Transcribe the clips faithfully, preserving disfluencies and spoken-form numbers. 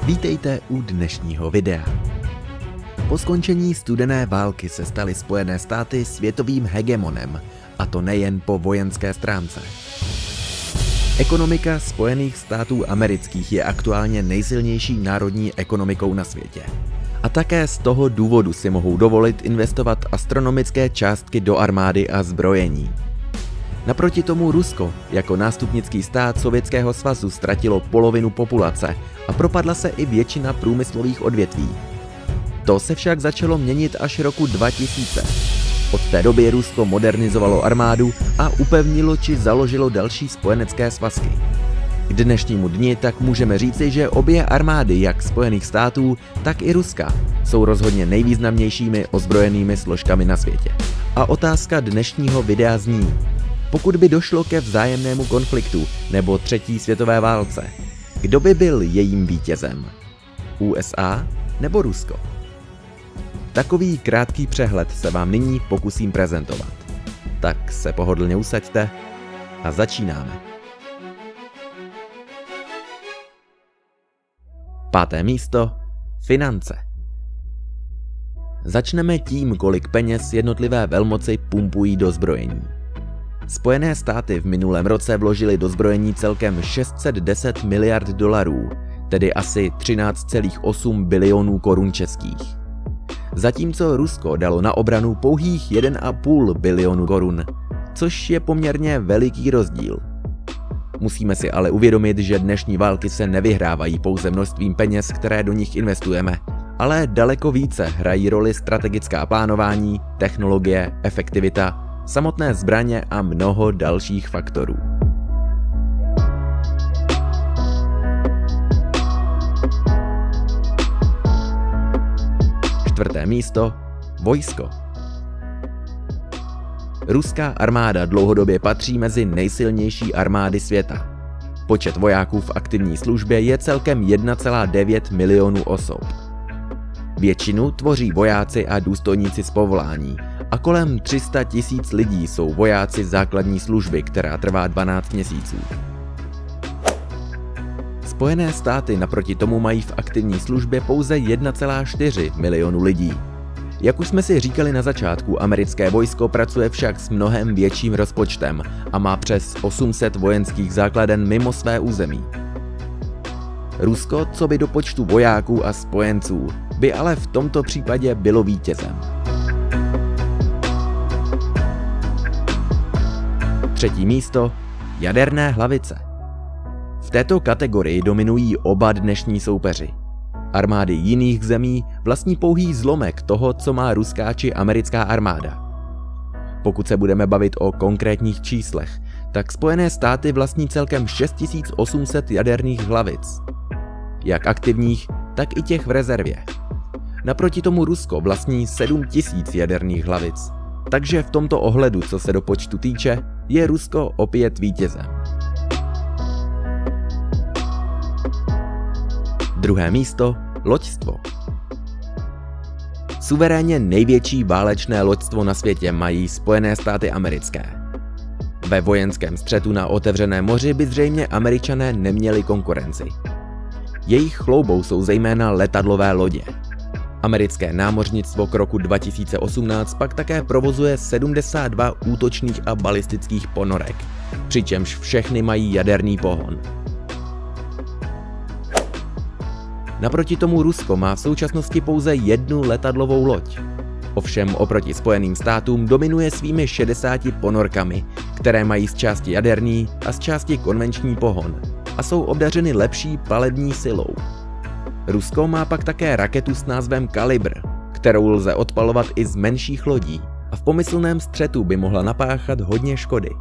Vítejte u dnešního videa. Po skončení studené války se staly Spojené státy světovým hegemonem, a to nejen po vojenské stránce. Ekonomika Spojených států amerických je aktuálně nejsilnější národní ekonomikou na světě. A také z toho důvodu si mohou dovolit investovat astronomické částky do armády a zbrojení. Naproti tomu Rusko jako nástupnický stát Sovětského svazu ztratilo polovinu populace a propadla se i většina průmyslových odvětví. To se však začalo měnit až roku dva tisíce. Od té doby Rusko modernizovalo armádu a upevnilo či založilo další spojenecké svazky. K dnešnímu dni tak můžeme říci, že obě armády jak Spojených států, tak i Ruska jsou rozhodně nejvýznamnějšími ozbrojenými složkami na světě. A otázka dnešního videa zní: pokud by došlo ke vzájemnému konfliktu nebo třetí světové válce, kdo by byl jejím vítězem? U S A nebo Rusko? Takový krátký přehled se vám nyní pokusím prezentovat. Tak se pohodlně usaďte a začínáme. Páté místo. Finance. Začneme tím, kolik peněz jednotlivé velmoci pumpují do zbrojení. Spojené státy v minulém roce vložily do zbrojení celkem šest set deset miliard dolarů, tedy asi třináct celá osm bilionů korun českých. Zatímco Rusko dalo na obranu pouhých jeden celá pět bilionu korun, což je poměrně veliký rozdíl. Musíme si ale uvědomit, že dnešní války se nevyhrávají pouze množstvím peněz, které do nich investujeme, ale daleko více hrají roli strategická plánování, technologie, efektivita, samotné zbraně a mnoho dalších faktorů. Čtvrté místo. Vojsko. Ruská armáda dlouhodobě patří mezi nejsilnější armády světa. Počet vojáků v aktivní službě je celkem jedna celá devět milionu osob. Většinu tvoří vojáci a důstojníci z povolání a kolem tři sta tisíc lidí jsou vojáci základní služby, která trvá dvanáct měsíců. Spojené státy naproti tomu mají v aktivní službě pouze jedna celá čtyři milionu lidí. Jak už jsme si říkali na začátku, americké vojsko pracuje však s mnohem větším rozpočtem a má přes osm set vojenských základen mimo své území. Rusko, co by do počtu vojáků a spojenců, by ale v tomto případě bylo vítězem. Třetí místo. Jaderné hlavice. V této kategorii dominují oba dnešní soupeři. Armády jiných zemí vlastní pouhý zlomek toho, co má ruská či americká armáda. Pokud se budeme bavit o konkrétních číslech, tak Spojené státy vlastní celkem šest tisíc osm set jaderných hlavic. Jak aktivních, tak i těch v rezervě. Naproti tomu Rusko vlastní sedm tisíc jaderných hlavic. Takže v tomto ohledu, co se do počtu týče, je Rusko opět vítězem. Druhé místo. Loďstvo. Suverénně největší válečné loďstvo na světě mají Spojené státy americké. Ve vojenském střetu na otevřeném moři by zřejmě Američané neměli konkurenci. Jejich chloubou jsou zejména letadlové lodě. Americké námořnictvo k roku dva tisíce osmnáct pak také provozuje sedmdesát dva útočných a balistických ponorek, přičemž všechny mají jaderný pohon. Naproti tomu Rusko má v současnosti pouze jednu letadlovou loď. Ovšem oproti Spojeným státům dominuje svými šedesáti ponorkami, které mají z části jaderný a z části konvenční pohon a jsou obdařeny lepší palební silou. Rusko má pak také raketu s názvem Kalibr, kterou lze odpalovat i z menších lodí a v pomyslném střetu by mohla napáchat hodně škody.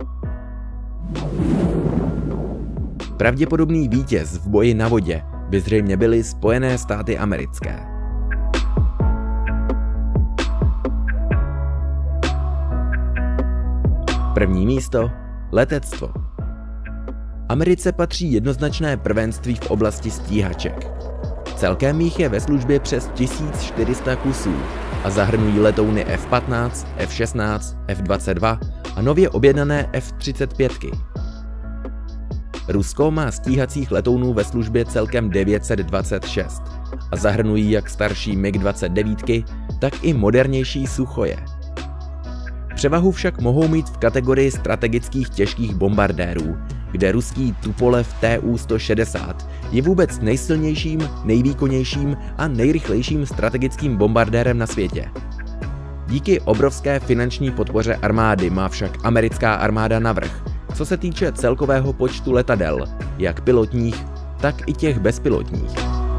Pravděpodobný vítěz v boji na vodě by zřejmě byly Spojené státy americké. První místo. Letectvo. Americe patří jednoznačné prvenství v oblasti stíhaček. Celkem jich je ve službě přes tisíc čtyři sta kusů a zahrnují letouny F patnáct, F šestnáct, F dvacet dva a nově objednané F třicet pět. Rusko má stíhacích letounů ve službě celkem devět set dvacet šest a zahrnují jak starší mig dvacet devět, tak i modernější Suchoje. Převahu však mohou mít v kategorii strategických těžkých bombardérů, kde ruský Tupolev T U sto šedesát je vůbec nejsilnějším, nejvýkonnějším a nejrychlejším strategickým bombardérem na světě. Díky obrovské finanční podpoře armády má však americká armáda navrch, co se týče celkového počtu letadel, jak pilotních, tak i těch bezpilotních.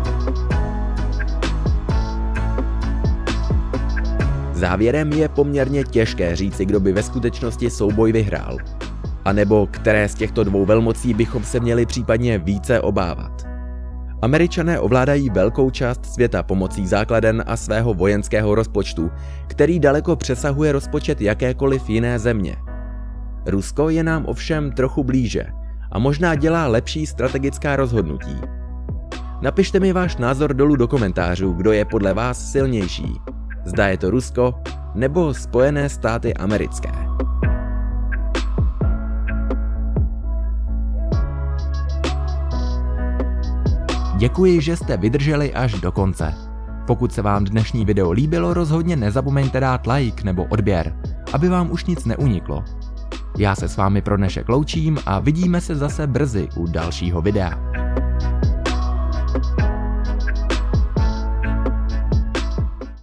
Závěrem je poměrně těžké říci, kdo by ve skutečnosti souboj vyhrál, anebo které z těchto dvou velmocí bychom se měli případně více obávat. Američané ovládají velkou část světa pomocí základen a svého vojenského rozpočtu, který daleko přesahuje rozpočet jakékoliv jiné země. Rusko je nám ovšem trochu blíže a možná dělá lepší strategická rozhodnutí. Napište mi váš názor dolů do komentářů, kdo je podle vás silnější. Zda je to Rusko nebo Spojené státy americké. Děkuji, že jste vydrželi až do konce. Pokud se vám dnešní video líbilo, rozhodně nezapomeňte dát like nebo odběr, aby vám už nic neuniklo. Já se s vámi pro dnešek loučím a vidíme se zase brzy u dalšího videa.